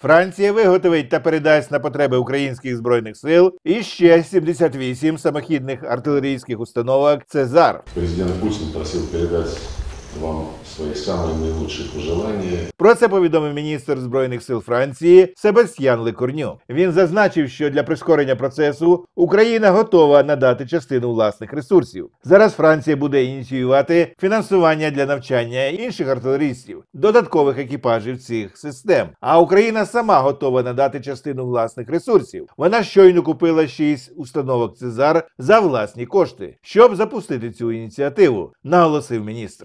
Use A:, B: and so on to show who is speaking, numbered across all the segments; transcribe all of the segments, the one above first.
A: Франція виготовить та передасть на потреби українських збройних сил іще 78 самохідних артилерійських установок «Цезар».
B: Президент Путін просив передати вам свої самі найкращі пожелання.
A: Про це повідомив міністр Збройних сил Франції Себастьян Лекорню. Він зазначив, що для прискорення процесу Україна готова надати частину власних ресурсів. Зараз Франція буде ініціювати фінансування для навчання інших артилерістів, додаткових екіпажів цих систем. А Україна сама готова надати частину власних ресурсів. Вона щойно купила 6 установок «Цезар» за власні кошти, щоб запустити цю ініціативу, наголосив міністр.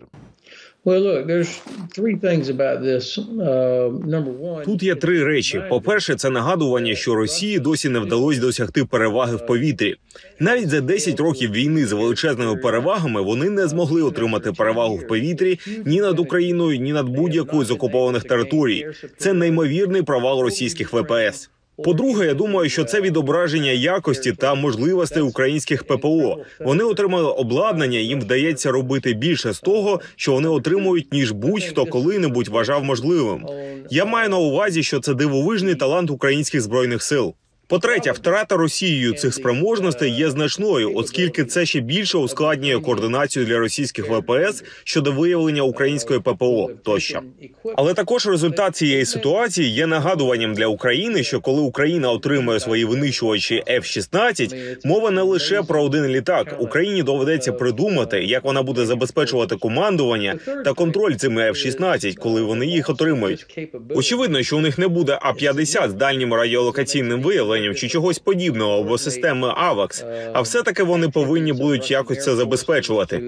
C: Тут є три речі. По-перше, це нагадування, що Росії досі не вдалося досягти переваги в повітрі. Навіть за 10 років війни з величезними перевагами вони не змогли отримати перевагу в повітрі ні над Україною, ні над будь-якою з окупованих територій. Це неймовірний провал російських ВПС. По-друге, я думаю, що це відображення якості та можливостей українських ППО. Вони отримали обладнання, їм вдається робити більше з того, що вони отримують, ніж будь-хто коли-небудь вважав можливим. Я маю на увазі, що це дивовижний талант українських збройних сил. По-третє, втрата Росією цих спроможностей є значною, оскільки це ще більше ускладнює координацію для російських ВПС щодо виявлення української ППО тощо. Але також результат цієї ситуації є нагадуванням для України, що коли Україна отримує свої винищувачі F-16, мова не лише про один літак. Україні доведеться придумати, як вона буде забезпечувати командування та контроль цими F-16, коли вони їх отримають. Очевидно, що у них не буде А-50 з дальнім радіолокаційним виявленням чи чогось подібного або системи AWACS, а все-таки вони повинні будуть якось це забезпечувати.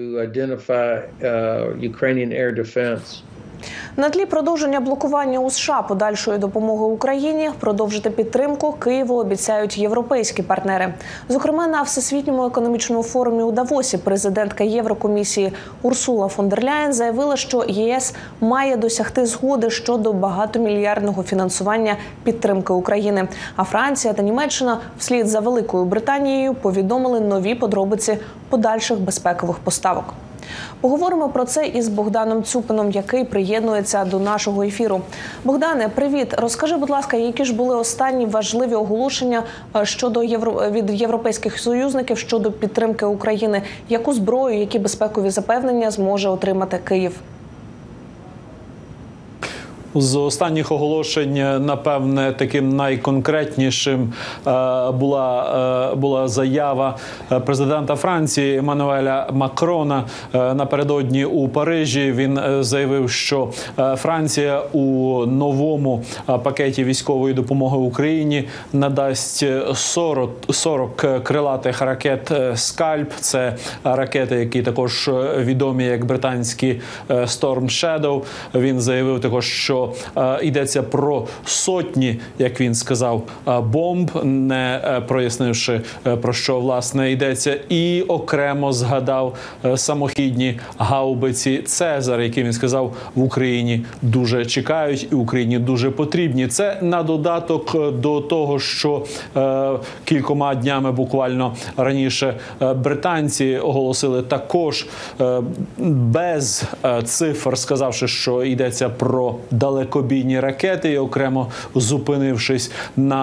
D: На тлі продовження блокування у США подальшої допомоги Україні, продовжити підтримку Києву обіцяють європейські партнери. Зокрема, на Всесвітньому економічному форумі у Давосі президентка Єврокомісії Урсула фон дер Ляєн заявила, що ЄС має досягти згоди щодо багатомільярдного фінансування підтримки України. А Франція та Німеччина вслід за Великою Британією повідомили нові подробиці подальших безпекових поставок. Поговоримо про це із Богданом Цюпином, який приєднується до нашого ефіру. Богдане, привіт. Розкажи, будь ласка, які ж були останні важливі оголошення від європейських союзників щодо підтримки України? Яку зброю, які безпекові запевнення зможе отримати Київ?
E: З останніх оголошень, напевне, таким найконкретнішим була заява президента Франції Еммануеля Макрона. Напередодні у Парижі він заявив, що Франція у новому пакеті військової допомоги Україні надасть 40 крилатих ракет «Скальп». Це ракети, які також відомі як британські «Storm Shadow». Він заявив також, що йдеться про сотні, як він сказав, бомб, не прояснивши, про що, власне, йдеться. І окремо згадав самохідні гаубиці «Цезар», які, він сказав, в Україні дуже чекають і Україні дуже потрібні. Це на додаток до того, що кількома днями буквально раніше британці оголосили також без цифр, сказавши, що йдеться про далекобійні ракети, і окремо зупинившись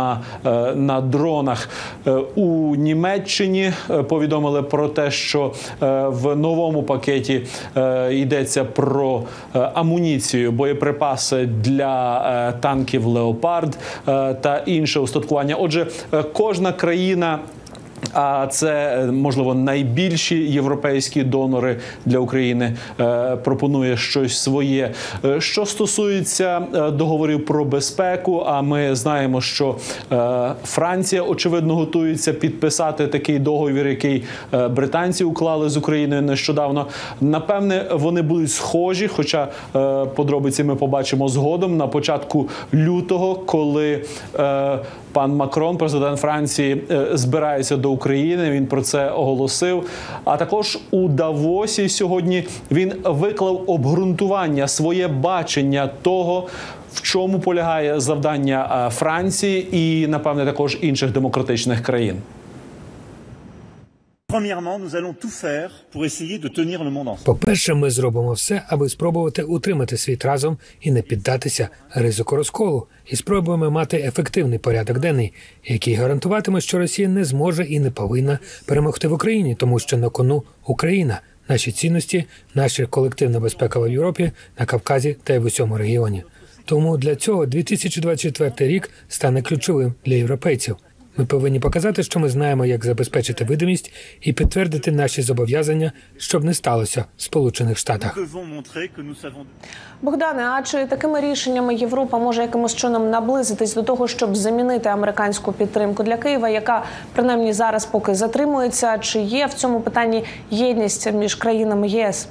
E: на дронах. У Німеччині повідомили про те, що в новому пакеті йдеться про амуніцію, боєприпаси для танків «Леопард» та інше устаткування. Отже, кожна країна, а це, можливо, найбільші європейські донори для України, пропонує щось своє. Що стосується договорів про безпеку, а ми знаємо, що Франція, очевидно, готується підписати такий договір, який британці уклали з Україною нещодавно. Напевне, вони будуть схожі, хоча подробиці ми побачимо згодом, на початку лютого, коли пан Макрон, президент Франції, збирається до України, він про це оголосив. А також у Давосі сьогодні він виклав обґрунтування, своє бачення того, в чому полягає завдання Франції і, напевне, також інших демократичних країн.
F: Premièrement, nous allons tout faire pour essayer de tenir le monde ensemble.
G: По-перше, ми зробимо все, аби спробувати утримати світ разом і не піддатися ризику розколу. І спробуємо мати ефективний порядок денний, який гарантуватиме, що Росія не зможе і не повинна перемогти в Україні, тому що на кону Україна, наші цінності, наша колективна безпека в Європі, на Кавказі та й в усьому регіоні. Тому для цього 2024 рік стане ключовим для європейців. Ми повинні показати, що ми знаємо, як забезпечити видимість і підтвердити наші зобов'язання, щоб не сталося в Сполучених Штатах.
D: Богдане, а чи такими рішеннями Європа може якимось чином наблизитись до того, щоб замінити американську підтримку для Києва, яка принаймні зараз поки затримується? Чи є в цьому питанні єдність між країнами ЄС?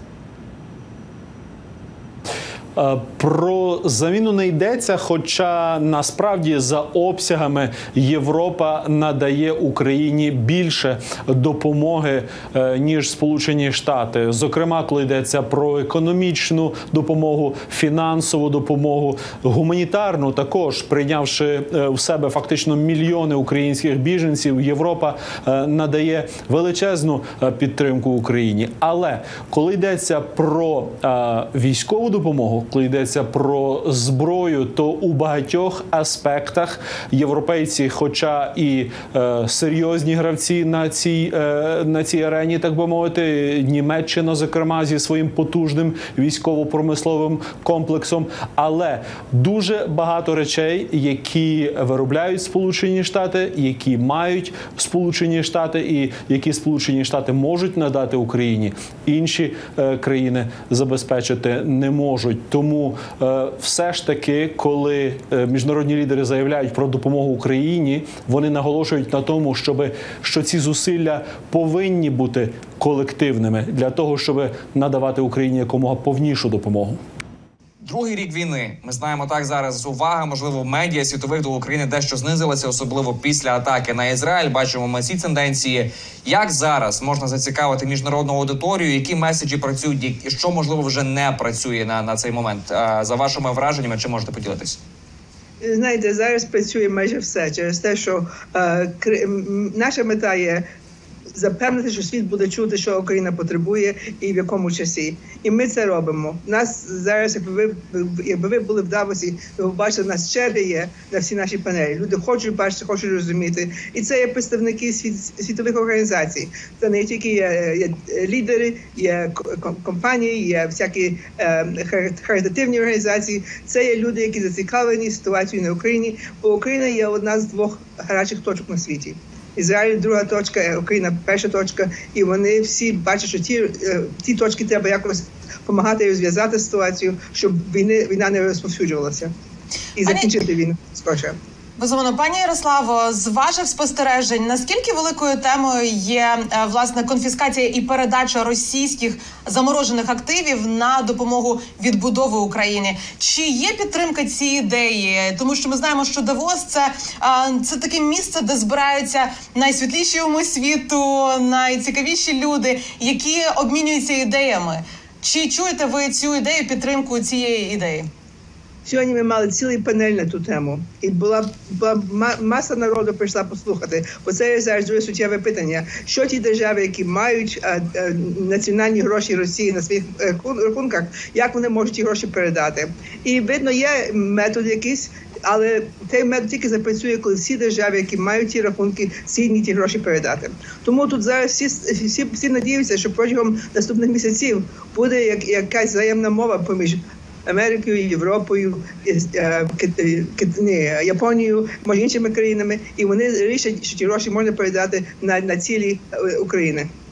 E: Про заміну не йдеться, хоча насправді за обсягами Європа надає Україні більше допомоги, ніж Сполучені Штати. Зокрема, коли йдеться про економічну допомогу, фінансову допомогу, гуманітарну також, прийнявши в себе фактично мільйони українських біженців, Європа надає величезну підтримку Україні. Але коли йдеться про військову допомогу, коли йдеться про зброю, то у багатьох аспектах європейці, хоча і серйозні гравці на цій арені, так би мовити, Німеччина, зокрема, зі своїм потужним військово-промисловим комплексом, але дуже багато речей, які виробляють Сполучені Штати, які мають Сполучені Штати і які Сполучені Штати можуть надати Україні, інші країни забезпечити не можуть. Тому все ж таки, коли міжнародні лідери заявляють про допомогу Україні, вони наголошують на тому, що ці зусилля повинні бути колективними для того, щоб надавати Україні якомога повнішу допомогу.
H: Другий рік війни. Ми знаємо, так зараз увага, можливо, медіа світових до України дещо знизилася, особливо після атаки на Ізраїль. Бачимо ми ці тенденції. Як зараз можна зацікавити міжнародну аудиторію? Які меседжі працюють і що, можливо, вже не працює на цей момент? За вашими враженнями, чи можете поділитись?
I: Знаєте, зараз працює майже все через те, що наша мета є запевнити, що світ буде чути, що Україна потребує і в якому часі. І ми це робимо. Нас зараз, якби ви були в Давосі, ви бачите, у нас черги є на всі наші панелі. Люди хочуть бачити, хочуть розуміти. І це є представники світових організацій. Це не тільки є лідери, є компанії, є всякі харитативні організації. Це є люди, які зацікавлені ситуацією на Україні, бо Україна є одна з двох гарячих точок на світі. Ізраїль – друга точка, Україна – перша точка, і вони всі бачать, що ті точки треба якось допомагати розв'язати ситуацію, щоб війна не розповсюджувалася і закінчити війну скоріше.
J: Безумовно, пані Ярославо, з ваших спостережень, наскільки великою темою є, власне, конфіскація і передача російських заморожених активів на допомогу відбудови Україні? Чи є підтримка цієї ідеї? Тому що ми знаємо, що Давос – це таке місце, де збираються найсвітліші уми світу, найцікавіші люди, які обмінюються ідеями. Чи чуєте ви цю ідею, підтримку цієї ідеї?
I: Сьогодні ми мали цілий панель на ту тему, і була маса народу прийшла послухати, бо це є зараз дуже суттєве питання. Що ті держави, які мають національні гроші Росії на своїх рахунках, як вони можуть ті гроші передати? І, видно, є метод якийсь, але цей метод тільки запрацює, коли всі держави, які мають ті рахунки, згідні ті гроші передати. Тому тут зараз всі надіються, що протягом наступних місяців буде якась взаємна мова поміж Америкою, Європою, Японією, може іншими країнами, і вони рішать, що ті гроші можна передати на цілі України.